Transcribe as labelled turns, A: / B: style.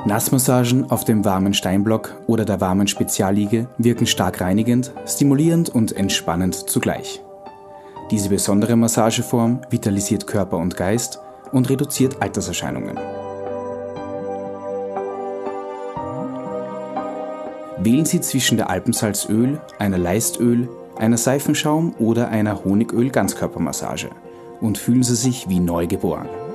A: Nassmassagen auf dem warmen Steinblock oder der warmen Spezialliege wirken stark reinigend, stimulierend und entspannend zugleich. Diese besondere Massageform vitalisiert Körper und Geist und reduziert Alterserscheinungen. Wählen Sie zwischen der Alpensalzöl, einer Leistöl, einer Seifenschaum oder einer Honigöl-Ganzkörpermassage und fühlen Sie sich wie neu geboren.